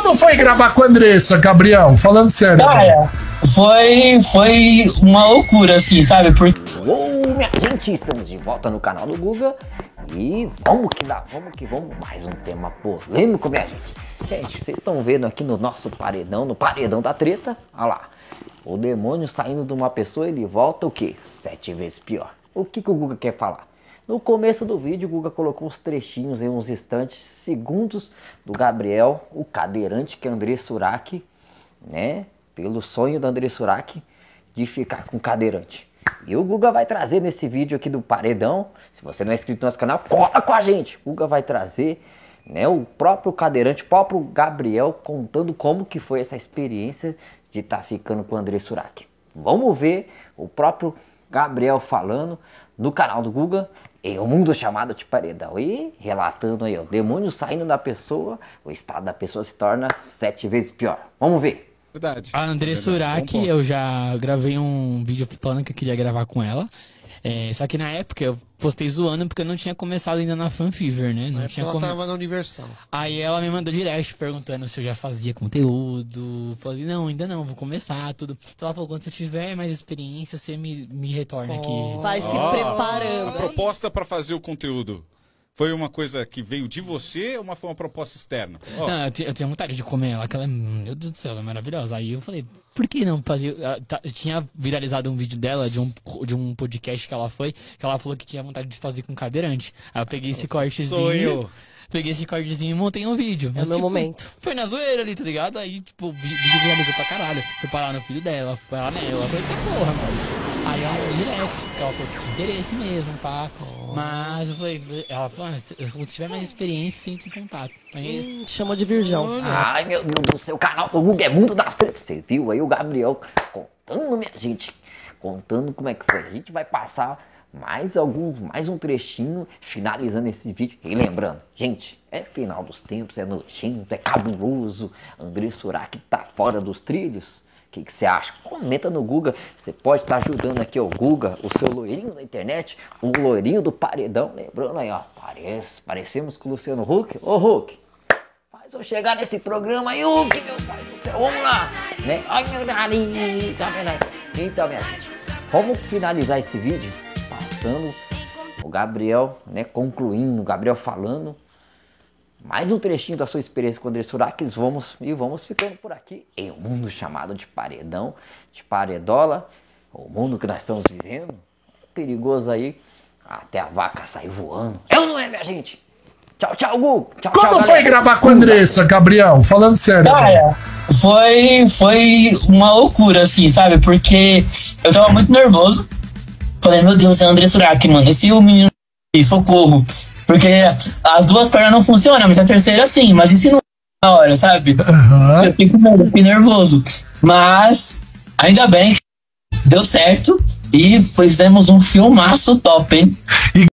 Como foi gravar com a Andressa, Gabriel? Falando sério. Cara, foi uma loucura, assim, sabe? Porque... Uou, minha gente, estamos de volta no canal do Guga. E vamos que dá, vamos que vamos. Mais um tema polêmico, minha gente. Gente, vocês estão vendo aqui no nosso paredão, no paredão da treta. Olha lá. O demônio saindo de uma pessoa, ele volta o quê? 7 vezes pior. O que o Guga quer falar? No começo do vídeo, o Guga colocou uns trechinhos em uns instantes, segundos, do Gabriel, o cadeirante, que é André Surak, né? Pelo sonho da André Surak de ficar com cadeirante. E o Guga vai trazer nesse vídeo aqui do paredão. Se você não é inscrito no nosso canal, cola com a gente. O Guga vai trazer, né, o próprio cadeirante, o próprio Gabriel, contando como que foi essa experiência de estar ficando com o André Surak. Vamos ver o próprio Gabriel falando no canal do Guga em um mundo chamado de paredão. E relatando aí, o demônio saindo da pessoa, o estado da pessoa se torna 7 vezes pior. Vamos ver. Verdade. A André Surak, eu já gravei um vídeo falando que eu queria gravar com ela. Só que na época eu postei zoando porque eu não tinha começado ainda na Fanfever, né? Não tinha ela tava na Universal. Aí ela me mandou direct perguntando se eu já fazia conteúdo. Falei, não, ainda não, vou começar tudo. Então ela falou, quando você tiver mais experiência, você me retorna aqui. Vai se preparando. A proposta pra fazer o conteúdo foi uma coisa que veio de você ou foi uma proposta externa? Não, eu tenho vontade de comer ela, que ela é, meu Deus do céu, ela é maravilhosa. Aí eu falei, por que não fazer? Eu tinha viralizado um vídeo dela de um podcast que ela foi, que ela falou que tinha vontade de fazer com cadeirante. Aí eu peguei esse cortezinho. Peguei esse cortezinho e montei um vídeo. Mas, É o meu momento. Foi na zoeira ali, tá ligado? Aí, tipo, o vídeo viralizou pra caralho. Fui parar no filho dela, fui parar nela. Falei, que porra, mano. Aí ela falou direto, que ela falou que tinha interesse mesmo, pá. Mas eu falei, ela falou, se tiver mais experiência, entre em contato. Aí, Chama de virgão. Ai, meu Deus do céu, o canal do Guga é Mundo das Tretas. Você viu aí o Gabriel contando, minha gente, contando como é que foi. A gente vai passar mais um trechinho, finalizando esse vídeo. E lembrando, gente, é final dos tempos, é nojento, é cabuloso. André Surak tá fora dos trilhos. O que você acha? Comenta no Guga. Você pode estar ajudando aqui o Guga, o seu loirinho da internet, o loirinho do paredão. Lembrando aí, ó, parecemos com o Luciano Huck. Ô Huck, faz eu chegar nesse programa aí, Huck, meu pai do céu, vamos lá, né? Ai, meu nariz, então, minha gente, vamos finalizar esse vídeo passando o Gabriel, né, concluindo, o Gabriel falando mais um trechinho da sua experiência com o André Surak. Vamos ficando por aqui em um mundo chamado de paredão, de paredola. O mundo que nós estamos vivendo é perigoso aí, até a vaca sair voando. É ou não é, minha gente? Tchau, tchau, Gu. Tchau, Como tchau, foi galera. gravar com a Andressa, Gabriel? Falando sério. Cara, foi uma loucura, assim, sabe? Porque eu tava muito nervoso. Falei, meu Deus, é o André Surak, mano. Esse é o menino, socorro. Porque as duas pernas não funcionam, mas a terceira sim. Mas e se não na hora, sabe? Eu fiquei com medo, fiquei nervoso. Mas, ainda bem, deu certo. E fizemos um filmaço top, hein?